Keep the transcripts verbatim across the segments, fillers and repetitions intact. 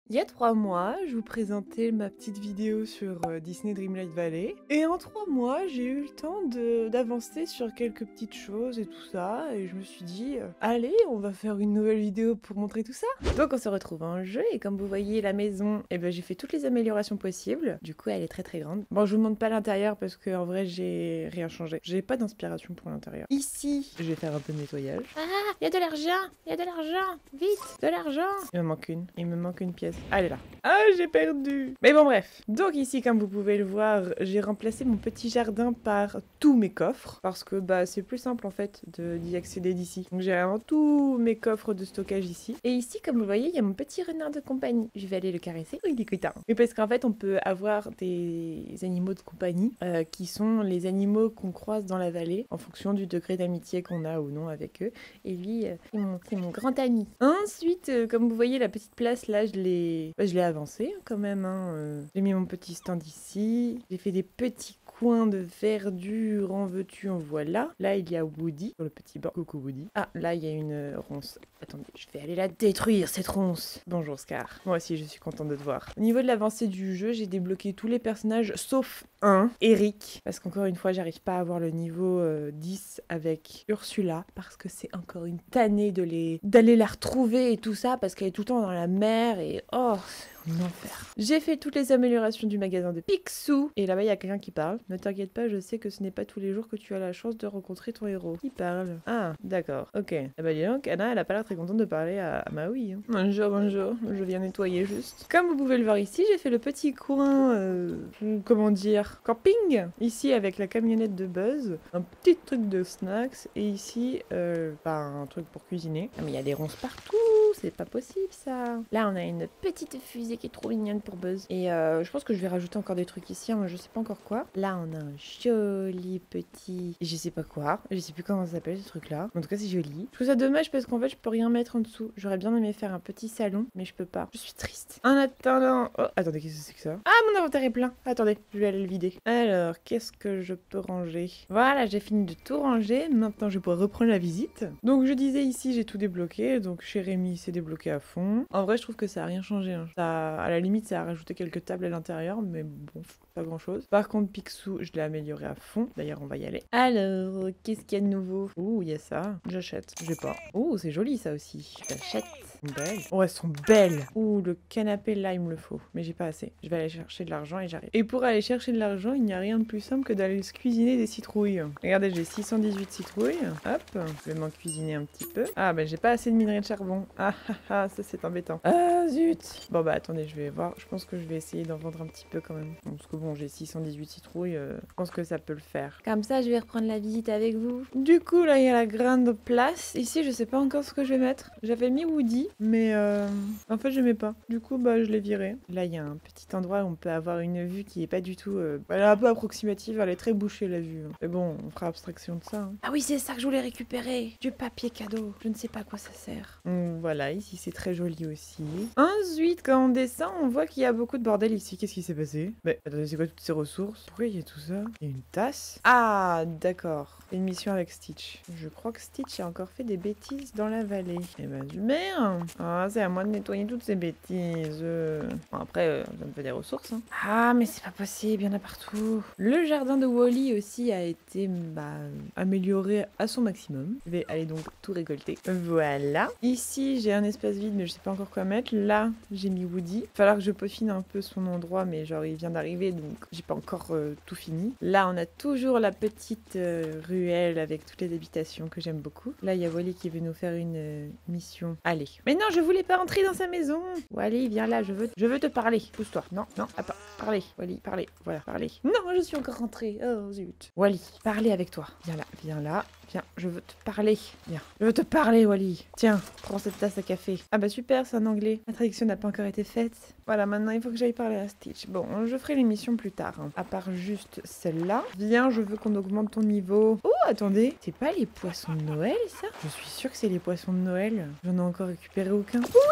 Il y a trois mois, je vous présentais ma petite vidéo sur euh, Disney Dreamlight Valley. Et en trois mois, j'ai eu le temps de- d'avancer sur quelques petites choses et tout ça. Et je me suis dit, euh, allez, on va faire une nouvelle vidéo pour montrer tout ça. Donc on se retrouve en jeu et comme vous voyez la maison, eh ben, j'ai fait toutes les améliorations possibles. Du coup, elle est très très grande. Bon, je vous montre pas l'intérieur parce qu'en vrai, j'ai rien changé. J'ai pas d'inspiration pour l'intérieur. Ici, je vais faire un peu de nettoyage. Ah, il y a de l'argent, il y a de l'argent, vite, de l'argent. Il me manque une, il me manque une pièce. Ah, elle est là. Ah, j'ai perdu. Mais bon, bref. Donc ici, comme vous pouvez le voir, j'ai remplacé mon petit jardin par tous mes coffres. Parce que bah c'est plus simple en fait de- d'y accéder d'ici. Donc j'ai vraiment tous mes coffres de stockage ici. Et ici, comme vous voyez, il y a mon petit renard de compagnie. Je vais aller le caresser. Oh, il est content. Mais parce qu'en fait, on peut avoir des animaux de compagnie euh, qui sont les animaux qu'on croise dans la vallée en fonction du degré d'amitié qu'on a ou non avec eux. Et lui, euh, c'est mon, c'est mon grand ami. Ensuite, euh, comme vous voyez, la petite place là, je l'ai bah, je l'ai avancée quand même. Hein. euh. J'ai mis mon petit stand ici. J'ai fait des petits coins de verdure, en veux-tu, en voilà. Là, il y a Woody sur le petit banc. Coucou Woody. Ah, là, il y a une euh, ronce. Attendez, je vais aller la détruire, cette ronce. Bonjour Scar. Moi aussi, je suis contente de te voir. Au niveau de l'avancée du jeu, j'ai débloqué tous les personnages sauf un, Eric. Parce qu'encore une fois, j'arrive pas à avoir le niveau euh, dix avec Ursula. Parce que c'est encore une tannée de les... d'aller la retrouver et tout ça. Parce qu'elle est tout le temps dans la mer et... Oh, c'est un enfer. J'ai fait toutes les améliorations du magasin de Picsou. Et là-bas, il y a quelqu'un qui parle. Ne t'inquiète pas, je sais que ce n'est pas tous les jours que tu as la chance de rencontrer ton héros. Qui parle? Ah, d'accord. Ok. Eh ben dis donc, Anna, elle a pas l'air très contente de parler à, à Maui. Hein. Bonjour, bonjour. Je viens nettoyer juste. Comme vous pouvez le voir ici, j'ai fait le petit coin... Euh, comment dire, camping. Ici, avec la camionnette de Buzz. Un petit truc de snacks. Et ici, euh, bah, un truc pour cuisiner. Ah, mais il y a des ronces partout. C'est pas possible, ça. Là, on a une petite fusée qui est trop mignonne pour Buzz. Et euh, je pense que je vais rajouter encore des trucs ici. Hein, je sais pas encore quoi. Là, on a un joli petit... Je sais pas quoi. Je sais plus comment ça s'appelle, ce truc-là. En tout cas, c'est joli. Je trouve ça dommage parce qu'en fait, je peux rien mettre en dessous. J'aurais bien aimé faire un petit salon, mais je peux pas. Je suis triste. En attendant... Oh, attendez, qu'est-ce que c'est que ça? Ah, mon inventaire est plein. Attendez, je vais aller le vider. Alors, qu'est-ce que je peux ranger? Voilà, j'ai fini de tout ranger. Maintenant, je vais pouvoir reprendre la visite. Donc, je disais ici, j'ai tout débloqué. Donc, chez Rémi, c'est débloqué à fond. En vrai, je trouve que ça a rien changé. Hein. Ça, à la limite, ça a rajouté quelques tables à l'intérieur, mais bon, pas grand-chose. Par contre, Picsou, je l'ai amélioré à fond. D'ailleurs, on va y aller. Alors, qu'est-ce qu'il y a de nouveau? Ouh, il y a ça. J'achète. J'ai pas. Ouh, c'est joli, ça aussi. J'achète. Belle. Oh, elles sont belles. Ouh, le canapé là, il me le faut. Mais j'ai pas assez. Je vais aller chercher de l'argent et j'arrive. Et pour aller chercher de l'argent, il n'y a rien de plus simple que d'aller se cuisiner des citrouilles. Regardez, j'ai six cent dix-huit citrouilles. Hop, je vais m'en cuisiner un petit peu. Ah, bah j'ai pas assez de minerai de charbon. Ah, ah, ah, ça c'est embêtant. Ah, zut. Bon, bah attendez, je vais voir. Je pense que je vais essayer d'en vendre un petit peu quand même. Parce que bon, j'ai six cent dix-huit citrouilles. Euh, je pense que ça peut le faire. Comme ça, je vais reprendre la visite avec vous. Du coup, là, il y a la grande place. Ici, je sais pas encore ce que je vais mettre. J'avais mis Woody. Mais euh, en fait, je mets pas. Du coup, bah, je l'ai viré. Là, il y a un petit endroit où on peut avoir une vue qui est pas du tout... Euh... Elle est un peu approximative, elle est très bouchée, la vue. Mais bon, on fera abstraction de ça. Hein. Ah oui, c'est ça que je voulais récupérer. Du papier cadeau. Je ne sais pas à quoi ça sert. Donc, voilà, ici, c'est très joli aussi. Ensuite, quand on descend, on voit qu'il y a beaucoup de bordel ici. Qu'est-ce qui s'est passé? Mais attendez, c'est quoi toutes ces ressources? Pourquoi il y a tout ça? Il y a une tasse? Ah, d'accord. Une mission avec Stitch. Je crois que Stitch a encore fait des bêtises dans la vallée. Eh ben, du merde. Ah, c'est à moi de nettoyer toutes ces bêtises. Bon, après, euh, ça me fait des ressources. Hein. Ah, mais c'est pas possible, il y en a partout. Le jardin de Wally aussi a été bah, amélioré à son maximum. Je vais aller donc tout récolter. Voilà. Ici, j'ai un espace vide, mais je sais pas encore quoi mettre. Là, j'ai mis Woody. Il va falloir que je peaufine un peu son endroit, mais genre, il vient d'arriver, donc j'ai pas encore euh, tout fini. Là, on a toujours la petite euh, ruelle avec toutes les habitations que j'aime beaucoup. Là, il y a Wally qui veut nous faire une euh, mission. Allez. Mais non, je voulais pas entrer dans sa maison. Wally, viens là, je veux, je veux te parler. Pousse-toi. Non, non, attends. Parlez, Wally, parlez. Voilà, parlez. Non, je suis encore rentrée. Oh, zut. Wally, parlez avec toi. Viens là, viens là. Viens, je veux te parler. Viens. Je veux te parler, Wally. Tiens, prends cette tasse à café. Ah bah super, c'est en anglais. La traduction n'a pas encore été faite. Voilà, maintenant il faut que j'aille parler à Stitch. Bon, je ferai l'émission plus tard. Hein. À part juste celle-là. Viens, je veux qu'on augmente ton niveau. Oh, attendez. C'est pas les poissons de Noël, ça? Je suis sûre que c'est les poissons de Noël. J'en ai encore récupéré aucun. Oui!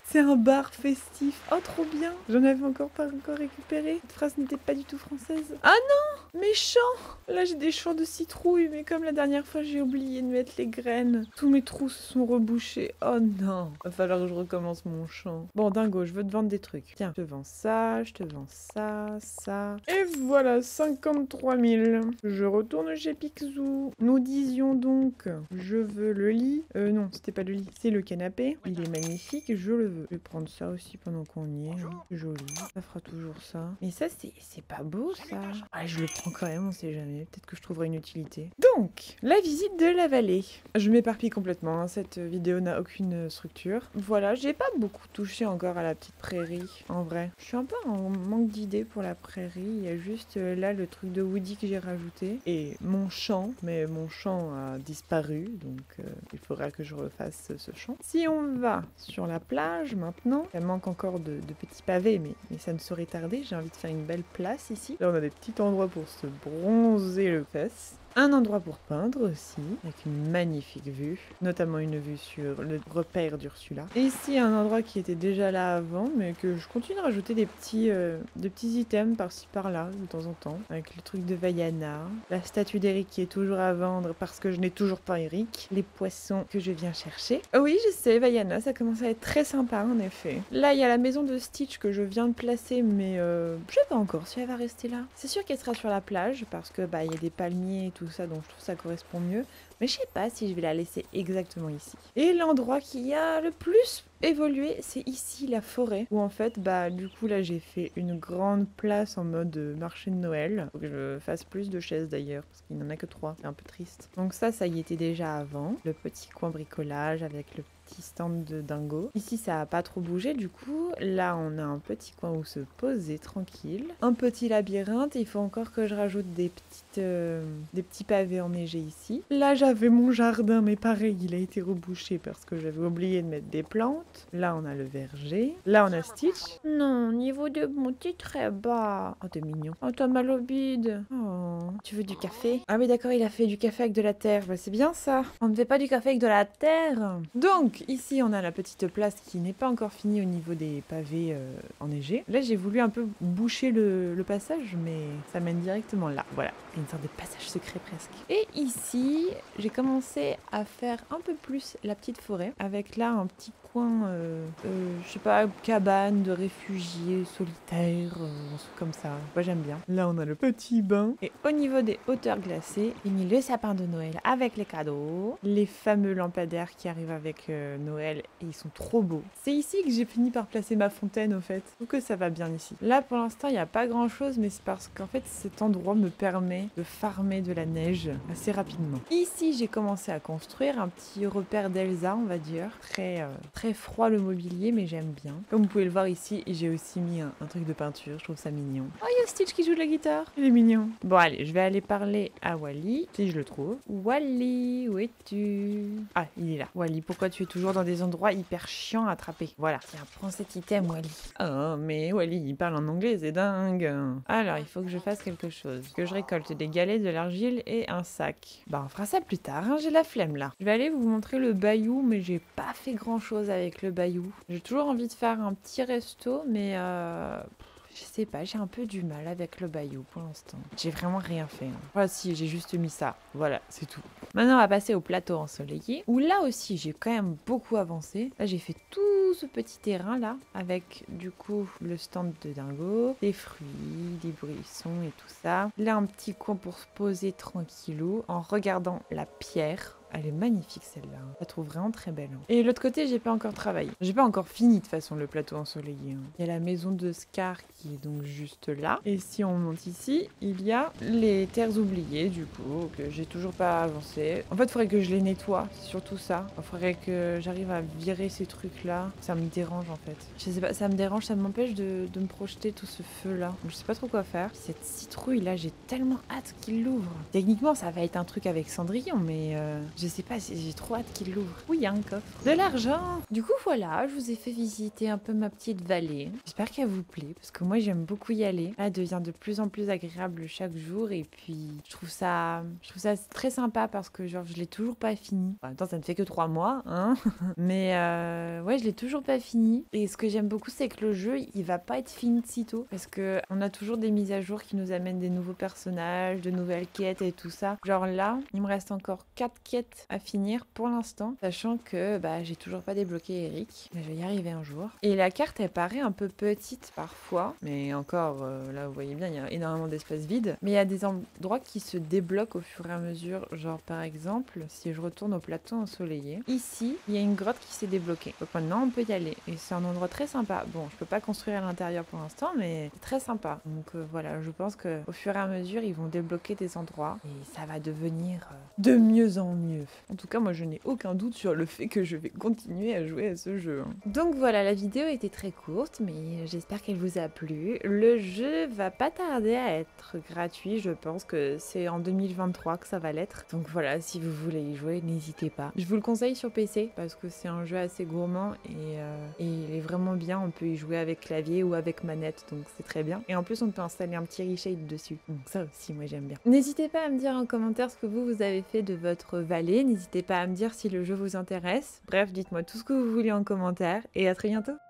C'est un bar festif. Oh, trop bien. J'en avais encore pas encore récupéré. Cette phrase n'était pas du tout française. Ah non, mes champs. Là, j'ai des champs de citrouilles, mais comme la dernière fois, j'ai oublié de mettre les graines. Tous mes trous se sont rebouchés. Oh non. Va falloir que je recommence mon champ. Bon, dingo, je veux te vendre des trucs. Tiens, je te vends ça, je te vends ça, ça. Et voilà, cinquante-trois mille. Je retourne chez Picsou. Nous disions donc, je veux le lit. Euh, non, c'était pas le lit, c'est le canapé. Il est magnifique, je le veux. Je vais prendre ça aussi pendant qu'on y est. Hein. Joli. Ça fera toujours ça. Mais ça, c'est pas beau, ça. Ah, je le prends quand même, on sait jamais. Peut-être que je trouverai une utilité. Donc, la visite de la vallée. Je m'éparpille complètement, hein. Cette vidéo n'a aucune structure. Voilà, j'ai pas beaucoup touché encore à la petite prairie, en vrai. Je suis un peu en manque d'idées pour la prairie. Il y a juste euh, là le truc de Woody que j'ai rajouté. Et mon champ, mais mon champ a disparu, donc euh, il faudra que je refasse ce champ. Si on va sur la plage maintenant, il manque encore de, de petits pavés, mais, mais ça ne saurait tarder. J'ai envie de faire une belle place ici. Là, on a des petits endroits pour se bronzer le fesse. Un endroit pour peindre aussi, avec une magnifique vue, notamment une vue sur le repère d'Ursula. Et ici, un endroit qui était déjà là avant, mais que je continue à rajouter des petits, euh, des petits items par-ci par-là, de temps en temps, avec le truc de Vaiana, la statue d'Eric qui est toujours à vendre parce que je n'ai toujours pas Eric, les poissons que je viens chercher. Oh oui, je sais, Vaiana, ça commence à être très sympa, en effet. Là, il y a la maison de Stitch que je viens de placer, mais euh, je sais pas encore si elle va rester là. C'est sûr qu'elle sera sur la plage, parce que bah il y a des palmiers et tout ça, donc je trouve que ça correspond mieux. Mais je sais pas si je vais la laisser exactement ici. Et l'endroit qui a le plus évolué, c'est ici, la forêt. Où en fait, bah du coup là j'ai fait une grande place en mode marché de Noël. Faut que je fasse plus de chaises d'ailleurs, parce qu'il n'en a que trois. C'est un peu triste. Donc ça, ça y était déjà avant. Le petit coin bricolage avec le petit stand de dingo. Ici, ça a pas trop bougé du coup. Là, on a un petit coin où se poser tranquille. Un petit labyrinthe. Il faut encore que je rajoute des petites, euh, des petits pavés enneigés ici. Là, j'avais mon jardin, mais pareil, il a été rebouché parce que j'avais oublié de mettre des plantes. Là, on a le verger. Là, on a Stitch. Non, niveau de bonté très bas. Oh, t'es mignon. Oh, t'as mal au bide. Oh, tu veux du café? Ah oui, d'accord, il a fait du café avec de la terre. Bah, c'est bien ça. On ne fait pas du café avec de la terre. Donc, ici, on a la petite place qui n'est pas encore finie au niveau des pavés euh, enneigés. Là, j'ai voulu un peu boucher le, le passage, mais ça mène directement là. Voilà, une sorte de passage secret presque. Et ici, j'ai commencé à faire un peu plus la petite forêt, avec là un petit coin, euh, euh, je sais pas, cabane de réfugiés solitaires, euh, un truc comme ça. Moi, j'aime bien. Là, on a le petit bain. Et au niveau des hauteurs glacées, j'ai mis le sapin de Noël avec les cadeaux, les fameux lampadaires qui arrivent avec euh, Noël, et ils sont trop beaux. C'est ici que j'ai fini par placer ma fontaine, au fait. Je trouve que ça va bien ici. Là, pour l'instant, il n'y a pas grand-chose, mais c'est parce qu'en fait, cet endroit me permet de farmer de la neige assez rapidement. Ici, j'ai commencé à construire un petit repère d'Elsa, on va dire. Très, euh, très froid le mobilier, mais j'aime bien. Comme vous pouvez le voir ici, j'ai aussi mis un, un truc de peinture, je trouve ça mignon. Oh, il y a Stitch qui joue de la guitare. Il est mignon. Bon, allez, je vais aller parler à Wally, si je le trouve. Wally, où es-tu? Ah, il est là. Wally, pourquoi tu es toujours dans des endroits hyper chiants à attraper? Voilà. Tiens, prends cet item, Wally. Oh, mais Wally, il parle en anglais, c'est dingue. Alors, il faut que je fasse quelque chose. Que je récolte des galets, de l'argile et un sac. Bah, on fera ça plus tard, hein, j'ai la flemme là. Je vais aller vous montrer le bayou, mais j'ai pas fait grand chose avec le bayou. J'ai toujours envie de faire un petit resto, mais euh... je sais pas, j'ai un peu du mal avec le bayou pour l'instant. J'ai vraiment rien fait. Hein. Enfin si, j'ai juste mis ça. Voilà, c'est tout. Maintenant, on va passer au plateau ensoleillé, où là aussi, j'ai quand même beaucoup avancé. Là, j'ai fait tout ce petit terrain là, avec du coup le stand de dingo, des fruits, des buissons et tout ça. Là, un petit coin pour se poser tranquillou, en regardant la pierre. Elle est magnifique celle-là, je la trouve vraiment très belle. Et de l'autre côté, j'ai pas encore travaillé. J'ai pas encore fini de toute façon le plateau ensoleillé. Il y a la maison de Scar qui est donc juste là. Et si on monte ici, il y a les terres oubliées du coup, que j'ai toujours pas avancé. En fait, il faudrait que je les nettoie, c'est surtout ça. Il faudrait que j'arrive à virer ces trucs-là. Ça me dérange en fait. Je sais pas, ça me dérange, ça m'empêche de, de me projeter tout ce feu-là. Je sais pas trop quoi faire. Cette citrouille-là, j'ai tellement hâte qu'il l'ouvre. Techniquement, ça va être un truc avec Cendrillon, mais... Euh... Je sais pas, si j'ai trop hâte qu'il l'ouvre. Oui, il y a un coffre. De l'argent. Du coup, voilà, je vous ai fait visiter un peu ma petite vallée. J'espère qu'elle vous plaît, parce que moi, j'aime beaucoup y aller. Elle devient de plus en plus agréable chaque jour, et puis je trouve ça, je trouve ça très sympa parce que genre, je l'ai toujours pas fini. En même temps, ça ne fait que trois mois, hein. Mais euh, ouais, je l'ai toujours pas fini. Et ce que j'aime beaucoup, c'est que le jeu, il va pas être fini de sitôt, parce que on a toujours des mises à jour qui nous amènent des nouveaux personnages, de nouvelles quêtes et tout ça. Genre là, il me reste encore quatre quêtes à finir pour l'instant, sachant que bah, j'ai toujours pas débloqué Eric. Mais je vais y arriver un jour. Et la carte, elle paraît un peu petite parfois, mais encore, euh, là, vous voyez bien, il y a énormément d'espace vide. Mais il y a des endroits qui se débloquent au fur et à mesure. Genre par exemple, si je retourne au plateau ensoleillé, ici, il y a une grotte qui s'est débloquée. Donc maintenant, on peut y aller. Et c'est un endroit très sympa. Bon, je peux pas construire à l'intérieur pour l'instant, mais c'est très sympa. Donc euh, voilà, je pense qu'au fur et à mesure, ils vont débloquer des endroits et ça va devenir euh, de mieux en mieux. En tout cas, moi, je n'ai aucun doute sur le fait que je vais continuer à jouer à ce jeu. hein. Donc voilà, la vidéo était très courte, mais j'espère qu'elle vous a plu. Le jeu va pas tarder à être gratuit, je pense que c'est en deux mille vingt-trois que ça va l'être. Donc voilà, si vous voulez y jouer, n'hésitez pas. Je vous le conseille sur P C parce que c'est un jeu assez gourmand et, euh, et il est vraiment bien. On peut y jouer avec clavier ou avec manette, donc c'est très bien. Et en plus, on peut installer un petit reshade dessus. Donc ça aussi, moi j'aime bien. N'hésitez pas à me dire en commentaire ce que vous, vous avez fait de votre vallée. N'hésitez pas à me dire si le jeu vous intéresse. Bref, dites-moi tout ce que vous voulez en commentaire et à très bientôt.